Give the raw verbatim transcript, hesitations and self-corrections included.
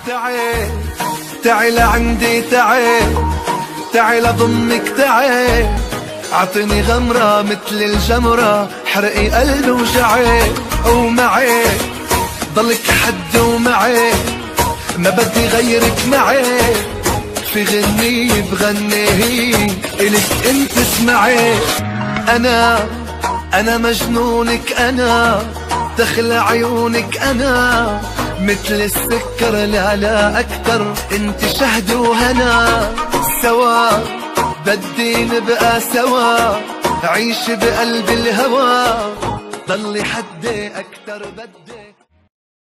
تعي تعي لعندي، تعي تعي لضمك، تعي اعطيني غمرة مثل الجمرة، حرقي قلبي وجعي، ومعي ضلك حد ومعي، ما بدي غيرك معي، في غنية بغنيه إلك انت اسمعي. انا انا مجنونك، انا دخل عيونك، انا مثل السكر لا لا اكتر، انت شهد وهنا، سوا بدي نبقى سوا، عيش بقلب الهوى، ضلي حدي اكتر بدي